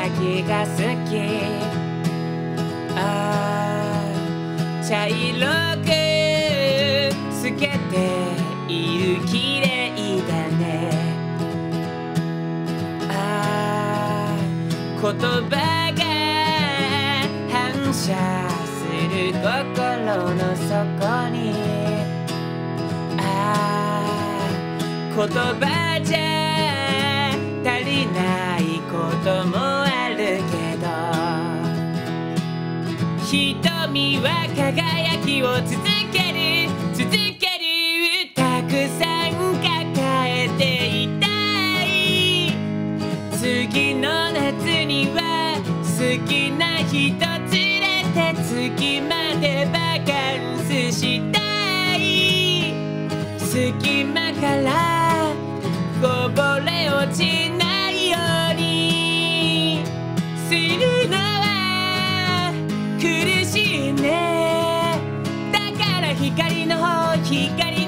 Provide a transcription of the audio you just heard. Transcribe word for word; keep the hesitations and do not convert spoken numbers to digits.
けが好き。ああ茶色く透けている綺麗だね。ああ言葉が反射する心の底に。ああ言葉じゃ足りないこともあるけど、瞳は輝きを続ける続ける。たくさん抱えていたい。次の夏には好きな人連れて月までバカンスしたい。隙間からこぼれ落ちないようにするのは苦しいね。だから光の方光